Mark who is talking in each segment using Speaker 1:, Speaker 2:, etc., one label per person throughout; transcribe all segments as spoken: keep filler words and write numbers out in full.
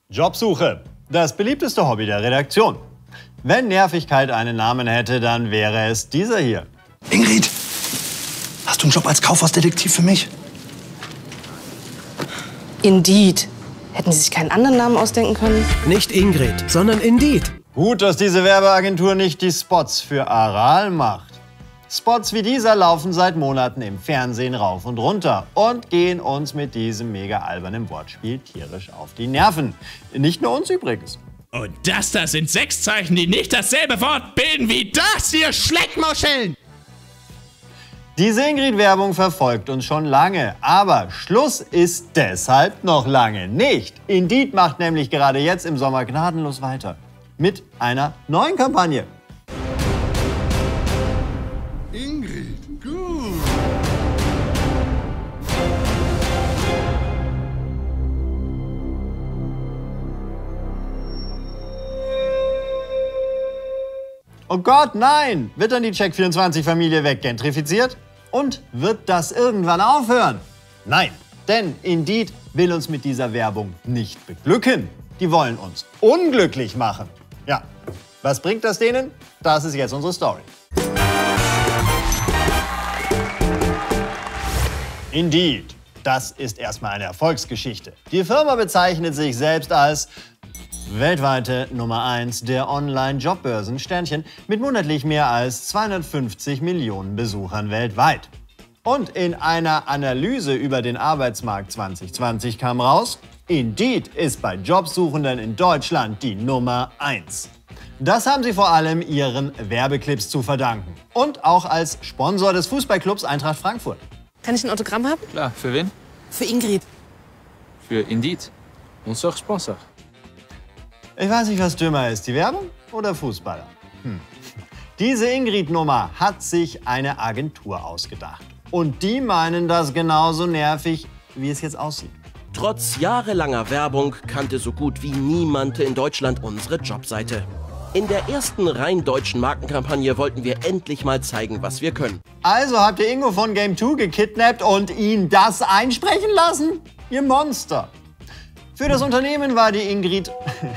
Speaker 1: Jobsuche. Das beliebteste Hobby der Redaktion. Wenn Nervigkeit einen Namen hätte, dann wäre es dieser hier.
Speaker 2: Ingrid, hast du einen Job als Kaufhausdetektiv für mich?
Speaker 3: Indeed. Hätten Sie sich keinen anderen Namen ausdenken können?
Speaker 4: Nicht Ingrid, sondern Indeed.
Speaker 1: Gut, dass diese Werbeagentur nicht die Spots für Aral macht. Spots wie dieser laufen seit Monaten im Fernsehen rauf und runter und gehen uns mit diesem mega albernen Wortspiel tierisch auf die Nerven. Nicht nur uns übrigens.
Speaker 5: Und das da sind sechs Zeichen, die nicht dasselbe Wort bilden wie das hier, Schleckmuscheln!
Speaker 1: Diese Ingrid-Werbung verfolgt uns schon lange, aber Schluss ist deshalb noch lange nicht. Indeed macht nämlich gerade jetzt im Sommer gnadenlos weiter mit einer neuen Kampagne.
Speaker 6: Ingrid, gut.
Speaker 1: Oh Gott, nein! Wird dann die Check vierundzwanzig-Familie weggentrifiziert? Und wird das irgendwann aufhören? Nein, denn Indeed will uns mit dieser Werbung nicht beglücken. Die wollen uns unglücklich machen. Ja, was bringt das denen? Das ist jetzt unsere Story. Indeed, das ist erstmal eine Erfolgsgeschichte. Die Firma bezeichnet sich selbst als weltweite Nummer eins der Online-Jobbörsen Sternchen mit monatlich mehr als zweihundertfünfzig Millionen Besuchern weltweit. Und in einer Analyse über den Arbeitsmarkt zwanzig zwanzig kam raus, Indeed ist bei Jobsuchenden in Deutschland die Nummer eins. Das haben sie vor allem ihren Werbeclips zu verdanken. Und auch als Sponsor des Fußballclubs Eintracht Frankfurt.
Speaker 3: Kann ich ein Autogramm haben?
Speaker 7: Klar, für wen?
Speaker 3: Für Ingrid.
Speaker 7: Für Indeed, unser Sponsor.
Speaker 1: Ich weiß nicht, was dümmer ist, die Werbung oder Fußballer. Hm. Diese Ingrid-Nummer hat sich eine Agentur ausgedacht. Und die meinen das genauso nervig, wie es jetzt aussieht.
Speaker 8: Trotz jahrelanger Werbung kannte so gut wie niemand in Deutschland unsere Jobseite. In der ersten rein deutschen Markenkampagne wollten wir endlich mal zeigen, was wir können.
Speaker 1: Also habt ihr Ingo von Game zwei gekidnappt und ihn das einsprechen lassen? Ihr Monster! Für das Unternehmen war die Ingrid,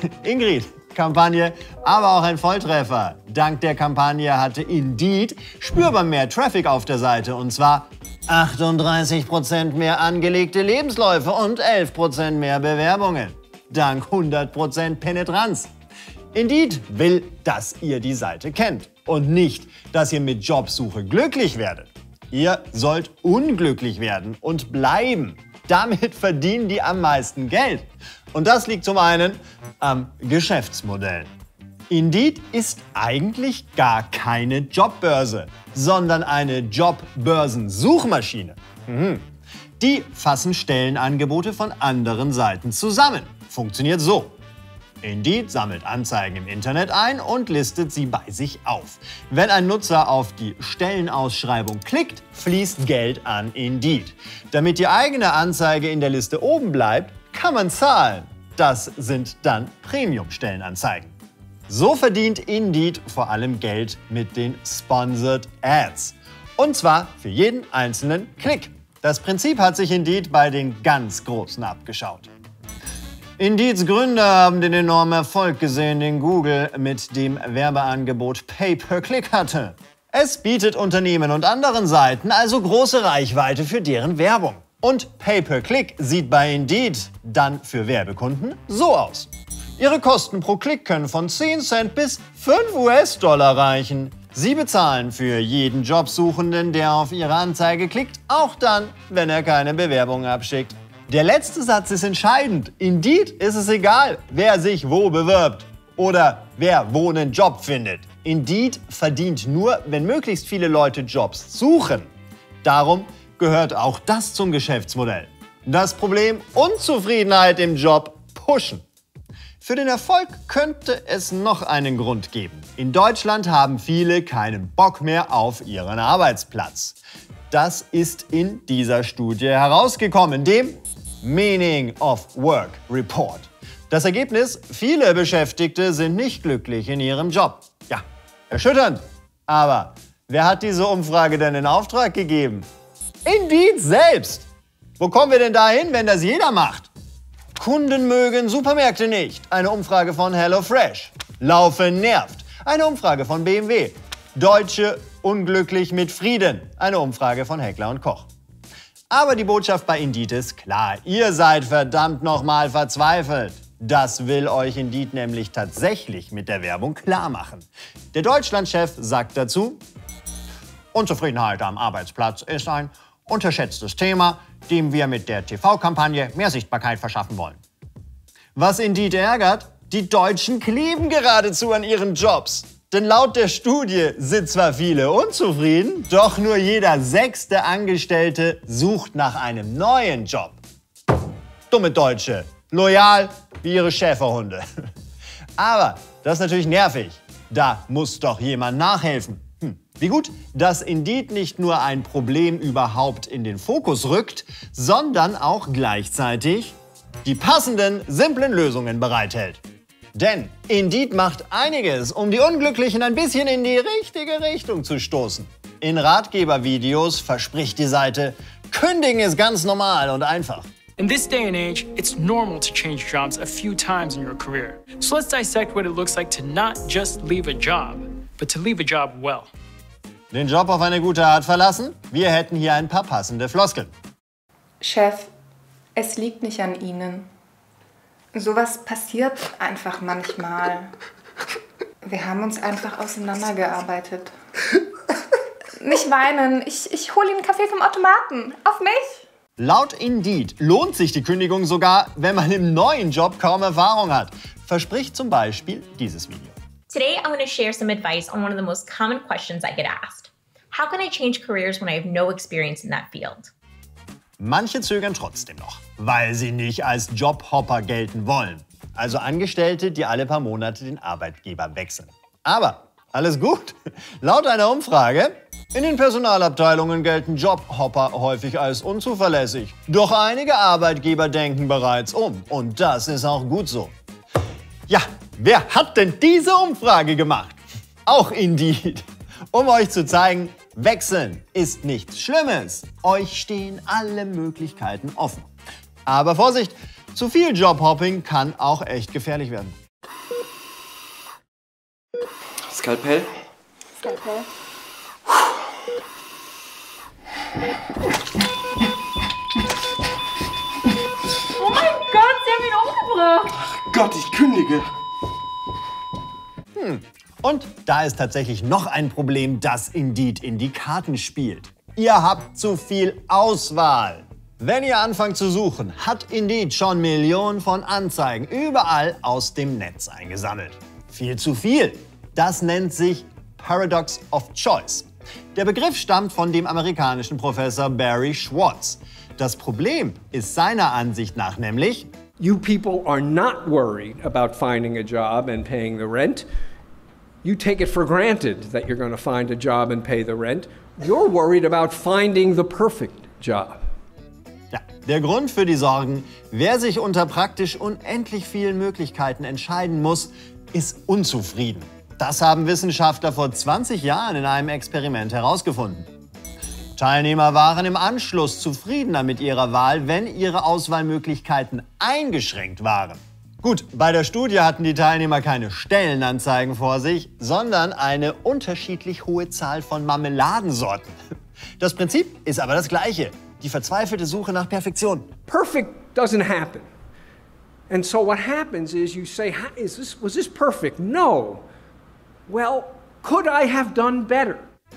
Speaker 1: Ingrid-Kampagne aber auch ein Volltreffer. Dank der Kampagne hatte Indeed spürbar mehr Traffic auf der Seite. Und zwar achtunddreißig Prozent mehr angelegte Lebensläufe und elf Prozent mehr Bewerbungen. Dank hundert Prozent Penetranz. Indeed will, dass ihr die Seite kennt. Und nicht, dass ihr mit Jobsuche glücklich werdet. Ihr sollt unglücklich werden und bleiben. Damit verdienen die am meisten Geld. Und das liegt zum einen am Geschäftsmodell. Indeed ist eigentlich gar keine Jobbörse, sondern eine Jobbörsensuchmaschine. Mhm. Die fassen Stellenangebote von anderen Seiten zusammen. Funktioniert so. Indeed sammelt Anzeigen im Internet ein und listet sie bei sich auf. Wenn ein Nutzer auf die Stellenausschreibung klickt, fließt Geld an Indeed. Damit die eigene Anzeige in der Liste oben bleibt, kann man zahlen. Das sind dann Premium-Stellenanzeigen. So verdient Indeed vor allem Geld mit den Sponsored Ads. Und zwar für jeden einzelnen Klick. Das Prinzip hat sich Indeed bei den ganz Großen abgeschaut. Indeeds Gründer haben den enormen Erfolg gesehen, den Google mit dem Werbeangebot Pay-per-Click hatte. Es bietet Unternehmen und anderen Seiten also große Reichweite für deren Werbung. Und Pay-per-Click sieht bei Indeed dann für Werbekunden so aus. Ihre Kosten pro Klick können von zehn Cent bis fünf US-Dollar reichen. Sie bezahlen für jeden Jobsuchenden, der auf ihre Anzeige klickt, auch dann, wenn er keine Bewerbung abschickt. Der letzte Satz ist entscheidend. Indeed ist es egal, wer sich wo bewirbt oder wer wo einen Job findet. Indeed verdient nur, wenn möglichst viele Leute Jobs suchen. Darum gehört auch das zum Geschäftsmodell. Das Problem: Unzufriedenheit im Job pushen. Für den Erfolg könnte es noch einen Grund geben. In Deutschland haben viele keinen Bock mehr auf ihren Arbeitsplatz. Das ist in dieser Studie herausgekommen, dem Meaning of Work Report. Das Ergebnis: Viele Beschäftigte sind nicht glücklich in ihrem Job. Ja, erschütternd. Aber wer hat diese Umfrage denn in Auftrag gegeben? Indeed selbst. Wo kommen wir denn dahin, wenn das jeder macht? Kunden mögen Supermärkte nicht. Eine Umfrage von HelloFresh. Laufen nervt. Eine Umfrage von B M W. Deutsche unglücklich mit Frieden. Eine Umfrage von Heckler und Koch. Aber die Botschaft bei Indeed ist klar. Ihr seid verdammt nochmal verzweifelt. Das will euch Indeed nämlich tatsächlich mit der Werbung klar machen. Der Deutschlandchef sagt dazu: Unzufriedenheit am Arbeitsplatz ist ein unterschätztes Thema, dem wir mit der T V-Kampagne mehr Sichtbarkeit verschaffen wollen. Was Indeed ärgert, die Deutschen kleben geradezu an ihren Jobs. Denn laut der Studie sind zwar viele unzufrieden, doch nur jeder sechste Angestellte sucht nach einem neuen Job. Dumme Deutsche, loyal wie ihre Schäferhunde. Aber das ist natürlich nervig. Da muss doch jemand nachhelfen. Hm. Wie gut, dass Indeed nicht nur ein Problem überhaupt in den Fokus rückt, sondern auch gleichzeitig die passenden, simplen Lösungen bereithält. Denn Indeed macht einiges, um die Unglücklichen ein bisschen in die richtige Richtung zu stoßen. In Ratgebervideos verspricht die Seite, kündigen ist ganz normal und einfach.
Speaker 9: In this day and age, it's normal to change jobs a few times in your career. So let's dissect what it looks like to not just leave a job, but to leave a job well.
Speaker 1: Den Job auf eine gute Art verlassen? Wir hätten hier ein paar passende Floskeln.
Speaker 10: Chef, es liegt nicht an Ihnen. Sowas passiert einfach manchmal. Wir haben uns einfach auseinandergearbeitet. Nicht weinen, ich, ich hole Ihnen einen Kaffee vom Automaten. Auf mich!
Speaker 1: Laut Indeed lohnt sich die Kündigung sogar, wenn man im neuen Job kaum Erfahrung hat. Verspricht zum Beispiel dieses Video.
Speaker 11: Today I'm going to share some advice on one of the most common questions I get asked. How can I change careers when I have no experience in that field?
Speaker 1: Manche zögern trotzdem noch, weil sie nicht als Jobhopper gelten wollen. Also Angestellte, die alle paar Monate den Arbeitgeber wechseln. Aber alles gut. Laut einer Umfrage, in den Personalabteilungen gelten Jobhopper häufig als unzuverlässig. Doch einige Arbeitgeber denken bereits um. Und das ist auch gut so. Ja, wer hat denn diese Umfrage gemacht? Auch Indeed. Um euch zu zeigen, wechseln ist nichts Schlimmes. Euch stehen alle Möglichkeiten offen. Aber Vorsicht, zu viel Jobhopping kann auch echt gefährlich werden.
Speaker 12: Skalpell?
Speaker 10: Skalpell.
Speaker 11: Oh mein Gott, sie haben ihn umgebracht!
Speaker 12: Ach Gott, ich kündige!
Speaker 1: Hm. Und da ist tatsächlich noch ein Problem, das Indeed in die Karten spielt. Ihr habt zu viel Auswahl. Wenn ihr anfangt zu suchen, hat Indeed schon Millionen von Anzeigen überall aus dem Netz eingesammelt. Viel zu viel. Das nennt sich Paradox of Choice. Der Begriff stammt von dem amerikanischen Professor Barry Schwartz. Das Problem ist seiner Ansicht nach nämlich:
Speaker 13: You people are not worried about finding a job and paying the rent. You take it for granted that you're going to find a job and pay the rent. You're worried about finding the perfect job.
Speaker 1: Ja, der Grund für die Sorgen: Wer sich unter praktisch unendlich vielen Möglichkeiten entscheiden muss, ist unzufrieden. Das haben Wissenschaftler vor zwanzig Jahren in einem Experiment herausgefunden. Teilnehmer waren im Anschluss zufriedener mit ihrer Wahl, wenn ihre Auswahlmöglichkeiten eingeschränkt waren. Gut, bei der Studie hatten die Teilnehmer keine Stellenanzeigen vor sich, sondern eine unterschiedlich hohe Zahl von Marmeladensorten. Das Prinzip ist aber das gleiche: die verzweifelte Suche nach Perfektion.
Speaker 13: Perfect doesn't happen. And so what happens is you say, is this, was this perfect? No. Well, could I have done better?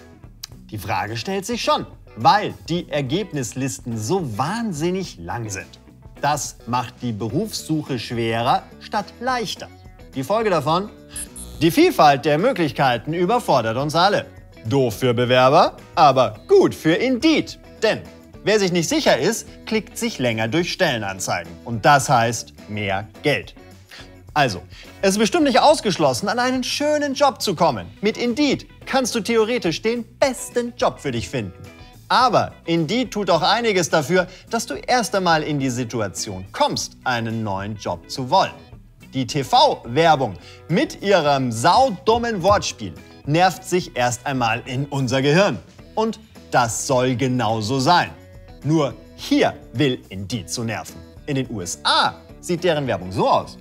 Speaker 1: Die Frage stellt sich schon, weil die Ergebnislisten so wahnsinnig lang sind. Das macht die Berufssuche schwerer statt leichter. Die Folge davon? Die Vielfalt der Möglichkeiten überfordert uns alle. Doof für Bewerber, aber gut für Indeed. Denn wer sich nicht sicher ist, klickt sich länger durch Stellenanzeigen. Und das heißt mehr Geld. Also, es ist bestimmt nicht ausgeschlossen, an einen schönen Job zu kommen. Mit Indeed kannst du theoretisch den besten Job für dich finden. Aber Indeed tut auch einiges dafür, dass du erst einmal in die Situation kommst, einen neuen Job zu wollen. Die T V-Werbung mit ihrem saudummen Wortspiel nervt sich erst einmal in unser Gehirn. Und das soll genauso sein. Nur hier will Indeed zu nerven. In den U S A sieht deren Werbung so aus.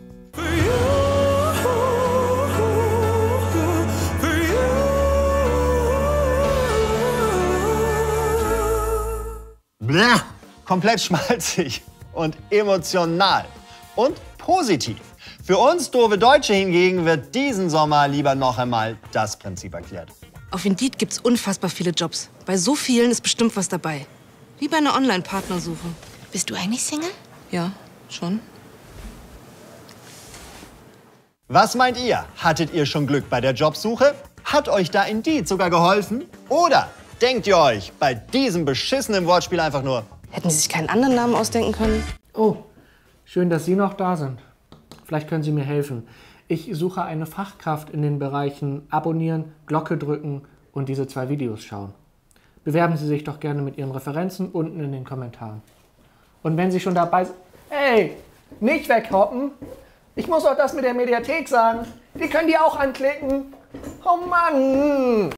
Speaker 1: Bläh, komplett schmalzig und emotional und positiv. Für uns doofe Deutsche hingegen wird diesen Sommer lieber noch einmal das Prinzip erklärt.
Speaker 3: Auf Indeed gibt's unfassbar viele Jobs. Bei so vielen ist bestimmt was dabei. Wie bei einer Online-Partnersuche.
Speaker 14: Bist du eigentlich Single?
Speaker 3: Ja, schon.
Speaker 1: Was meint ihr? Hattet ihr schon Glück bei der Jobsuche? Hat euch da Indeed sogar geholfen? Oder denkt ihr euch bei diesem beschissenen Wortspiel einfach nur:
Speaker 3: Hätten Sie sich keinen anderen Namen ausdenken können?
Speaker 15: Oh, schön, dass Sie noch da sind. Vielleicht können Sie mir helfen. Ich suche eine Fachkraft in den Bereichen Abonnieren, Glocke drücken und diese zwei Videos schauen. Bewerben Sie sich doch gerne mit Ihren Referenzen unten in den Kommentaren. Und wenn Sie schon dabei sind... Hey, nicht weghoppen! Ich muss auch das mit der Mediathek sagen. Die können die auch anklicken. Oh Mann!